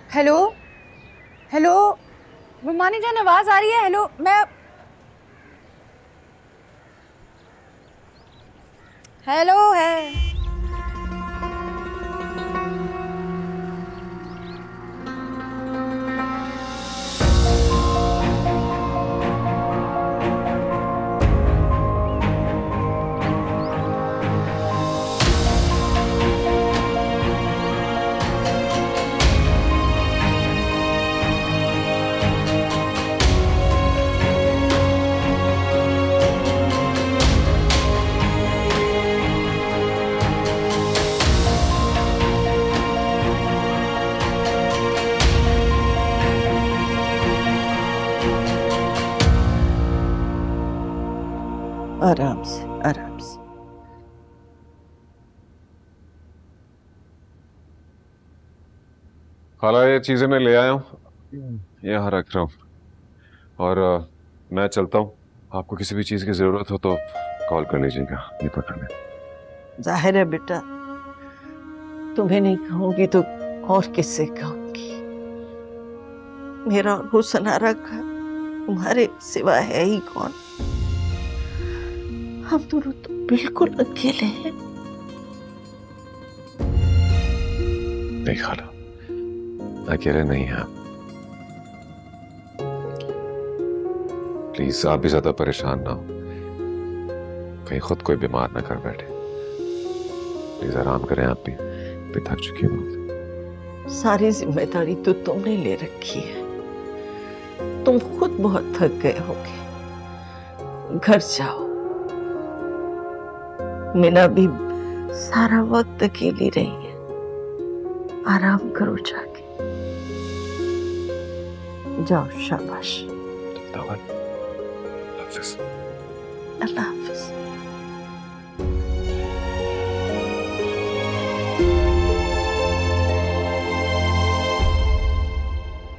Hello hello, रुमानी जान आवाज आ रही है? हेलो, मैं हेलो है। आराम से आराम से। खाला, ये चीजें मैं ले आया हूँ, यहाँ रख रहा हूँ। और मैं चलता हूँ। आपको किसी भी चीज की जरूरत हो तो कॉल कर लीजिएगा, ये पता नहीं। जाहिर है बेटा, तुम्हें नहीं कहूंगी तो और किससे कहूंगी। मेरा और हुसनारा का तुम्हारे सिवा है ही कौन। हम दोनों तो बिल्कुल अकेले हैं। नहीं खाला, अकेले नहीं हैं आप। प्लीज आप भी ज्यादा परेशान ना हो, कहीं खुद कोई बीमार ना कर बैठे। प्लीज आराम करें, आप भी थक चुकी हो बहुत। सारी जिम्मेदारी तो तुमने ले रखी है। तुम खुद बहुत थक गए होगे। घर जाओ। मीना भी सारा वक्त अकेली रही है। आराम करो जाके। जाओ, शाबाश। हाफिज। अल्लाह हाफिज।